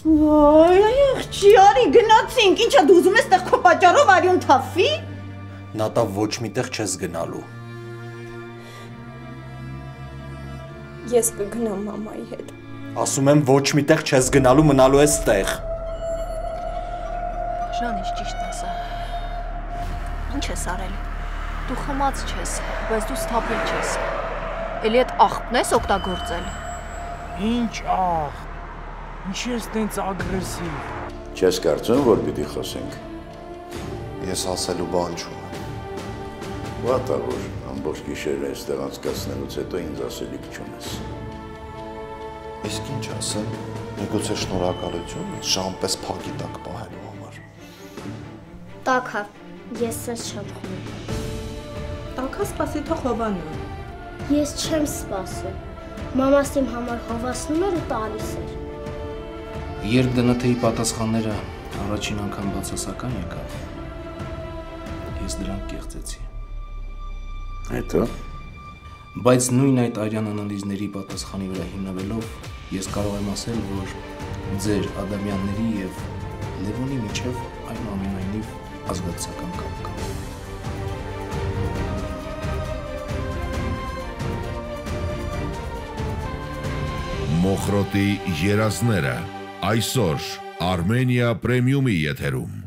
Ay, աղջի, արի գնացինք, ինչա դու ուզում ես տեղ քո պատճառով արյուն թափվի։ Նատա ոչ միտեղ չես գնալու։ Ես կգնամ մամայի հետ։ Ասում եմ ոչ միտեղ չես գնալու, մնալու ես տեղ։ Ժան, ինչ ճիշտ ասա։ Ինչ ես արել։ Դու խմած չես, բայց դու ստապել չես։ Էլի այդ աղբն ես օգտագործել։ Ինչ աղբ։ Ինչ ես տենց ագրեսիվ։ Չես կարծում, որ պիտի խոսենք։ Ես ասելու բան չունեմ։ Վատա որ ամբողջ գիշերը այստեղ անցկացնելուց հետո ինձ ասելիք չունես։ Իսկ ինչ ասեմ, միգուցե շնորհակալություն ժամպես փակի տակ պահելու համար։ Տակա, ես սեր չեմ խմում։ Տակա սպասի թող հովանա։ Ես չեմ սպասում։ Մամաս իմ համար հովացնում էր ու տալիս էր։ Երբ դնաթեի պատասխանները առաջին անգամ բացասական եկան, ես դրանք կեղծեցի։ Հետո։ Բայց նույն այդ արյան անալիզների պատասխանի վրա հիմնվելով ես կարող եմ ասել, որ ձեր Ադամյանների եւ Լևոնի միջև այնուամենայնիվ ազգացական կապ կա։ Մոխրոտի երազները այսօր Armenia Premium-ի եթերում։